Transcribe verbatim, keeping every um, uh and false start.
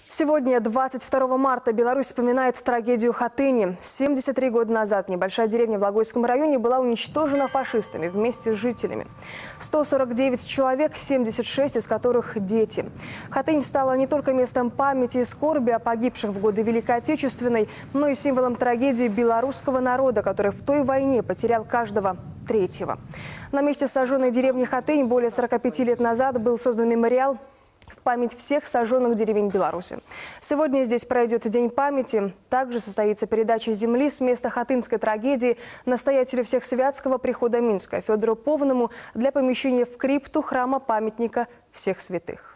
Сегодня, двадцать второго марта, Беларусь вспоминает трагедию Хатыни. семьдесят три года назад небольшая деревня в Логойском районе была уничтожена фашистами вместе с жителями. сто сорок девять человек, семьдесят шесть из которых дети. Хатынь стала не только местом памяти и скорби о погибших в годы Великой Отечественной, но и символом трагедии белорусского народа, который в той войне потерял каждого третьего. На месте сожженной деревни Хатынь более сорока пяти лет назад был создан мемориал в память всех сожженных деревень Беларуси. Сегодня здесь пройдет День памяти. Также состоится передача земли с места хатынской трагедии настоятелю Всехсвятского прихода Минска Федору Повному для помещения в крипту храма памятника всех святых.